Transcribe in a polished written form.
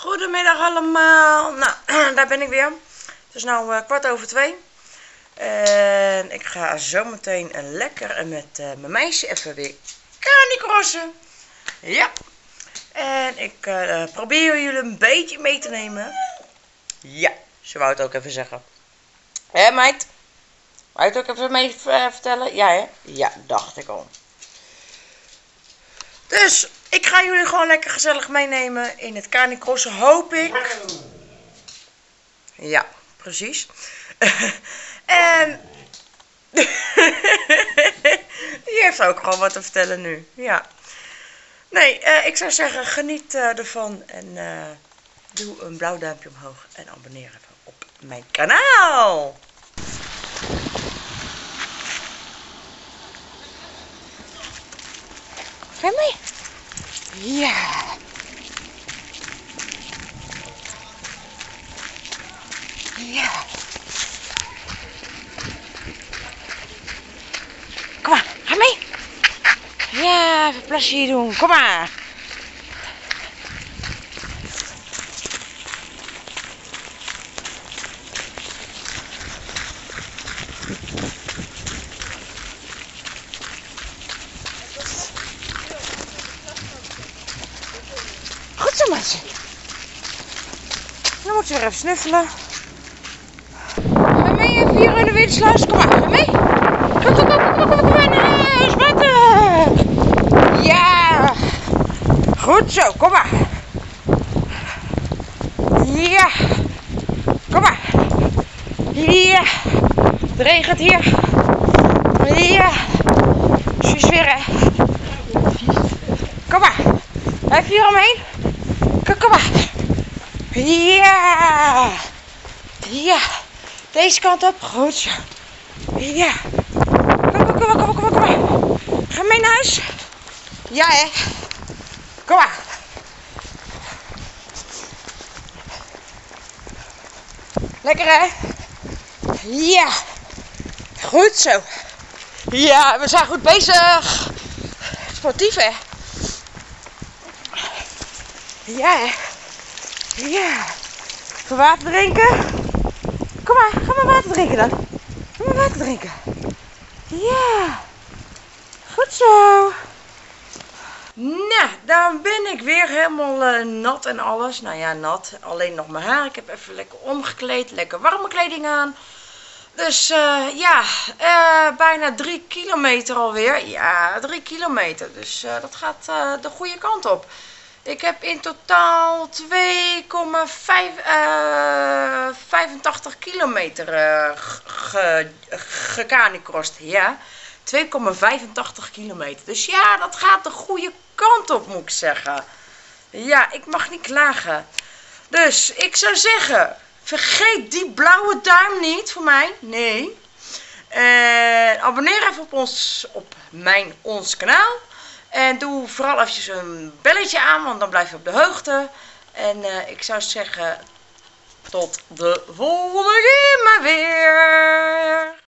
Goedemiddag allemaal. Nou, daar ben ik weer. Het is nu 2:15. En ik ga zo meteen lekker met mijn meisje even weer canicrossen. Ja. En ik probeer jullie een beetje mee te nemen. Ja, ze wou het ook even zeggen. Hé meid? Wou je het ook even mee vertellen? Ja hè? Ja, dacht ik al. Dus ik ga jullie gewoon lekker gezellig meenemen in het canicrossen, hoop ik. Ja, precies. En die heeft ook gewoon wat te vertellen nu. Ja. Nee, ik zou zeggen, geniet ervan en doe een blauw duimpje omhoog en abonneer even op mijn kanaal. Ga je mee? Ja. Ja. Kom maar, ga mee. Ja, even plasje doen. Kom maar. Goed zo, meisje. Dan moet je weer even snuffelen. Ga mee even hier in de windsluis. Kom maar, ga mee. Kom maar naar huis. Water. Ja. Goed zo, kom maar. Ja. Kom maar. Ja. Het regent hier. Ja. Zus weer, hè. Kom maar. Even hier omheen. Kom maar. Ja. Ja. Deze kant op. Goed zo. Ja. Kom maar. Ga mee naar huis. Ja, hè. Kom maar. Lekker, hè? Ja. Goed zo. Ja, we zijn goed bezig. Sportief, hè? Ja, hè? Ja. Even water drinken. Kom maar, ga maar water drinken dan. Ga maar water drinken. Ja. Goed zo. Nou, dan ben ik weer helemaal nat en alles. Nou ja, nat. Alleen nog mijn haar. Ik heb even lekker omgekleed. Lekker warme kleding aan. Dus ja, bijna 3 kilometer alweer. Ja, 3 kilometer. Dus dat gaat de goede kant op. Ik heb in totaal 2,85 kilometer gecanicrossed. Ja, 2,85 kilometer. Dus ja, dat gaat de goede kant op, moet ik zeggen. Ja, ik mag niet klagen. Dus ik zou zeggen, vergeet die blauwe duim niet voor mij. Nee. En abonneer even op ons kanaal. En doe vooral eventjes een belletje aan, want dan blijf je op de hoogte. En ik zou zeggen, tot de volgende keer maar weer.